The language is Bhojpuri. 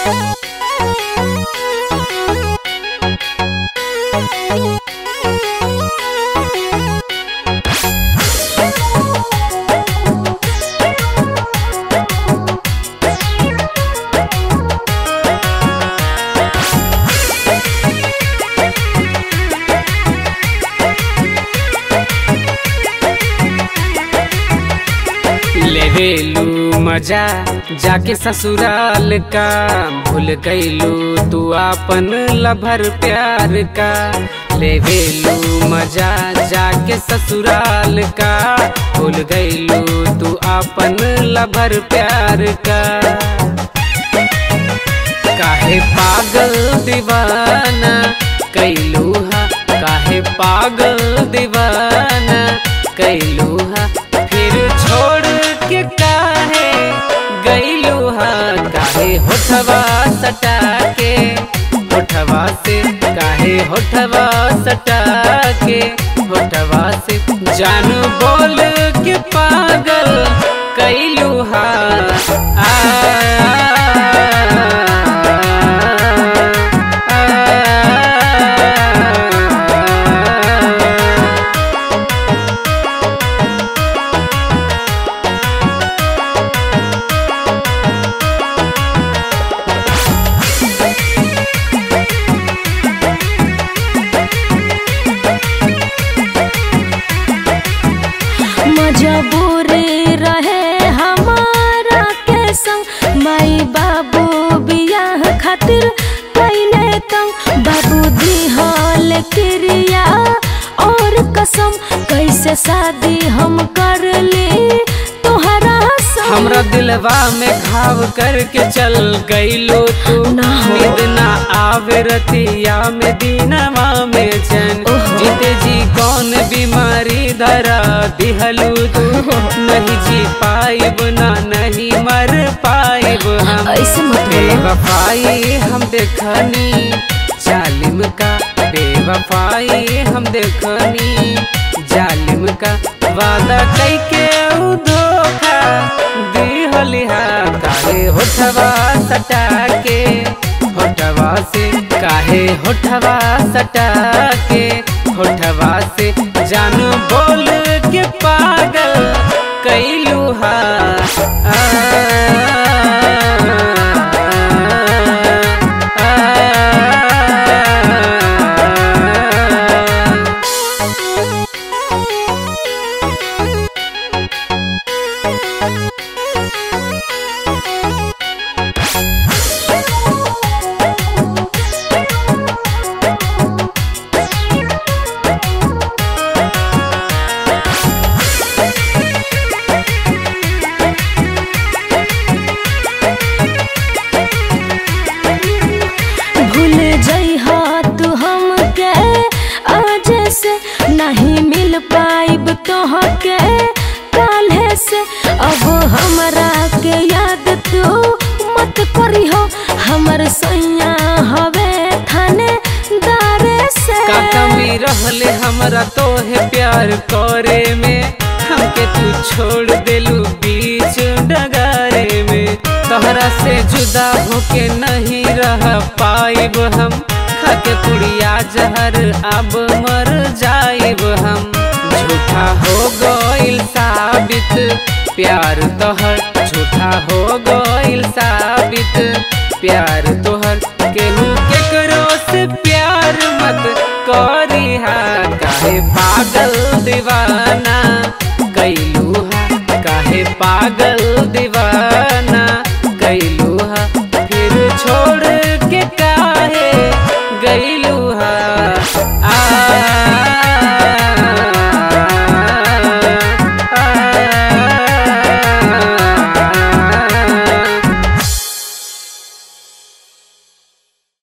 लेवेलू मजा जाके ससुराल का, भूल गईलू तू आपन लभर प्यार का। लेवेलू मजा जाके ससुराल का, भूल गईलू तू आपन लभर प्यार का। काहे पागल दीवाना कैलू हा, काहे पागल दीवाना कैलू हा, फिर छोड़ के काहे गईलू हा। काहे होठवा सटा के, होठवा से काहे होठवा सटा के, होठवा से जान बोल के पागल कैलू हा। मजबूर रहे हमारा के संग, माई बाबू बियाह खातिर कैले तंग। बाबू दिहल क्रिया और कसम, कैसे शादी हम कर ली तोहरा संग। हमरा दिलवा में घाव करके चल गईलो तू, नींद ना आवे रतिया में दीनवा में चैन। जीते जी कौन बीमारी धरा दिहलू तू, नहीं जी पाइब ना नहीं मर पाइब हम। बेवफाई हम देखनी जालिम का, बेवफाई हम देखनी जालिम का। वादा कैके धोखा दिहलिहा, काहे होठवा सटा के, होठवा से काहे होठवा सटा के, होठवा से जान बोल के पागल कैलू हा। भूल जइहा तू हमके आज से, नहीं मिल पाइब तोहके काल्हे से। अब हमरा के याद तू मत करिहो, हमर सैया हवे थानेदार से। का कमी रहले हमरा तोहे प्यार करे में, हमके तू छोड़ देलू बीच डगारे में। तोहरा से जुदा होके नहीं रह पाइब हम, खाके पुड़िया जहर अब मर जाइब हम। झूठा हो गइल साबित प्यार तोहर, झूठा हो गइल साबित प्यार तोहर। केहू केकरो से प्यार मत करिहा, काहे पागल दीवाना कैलू हा, काहे पागल दीवाना।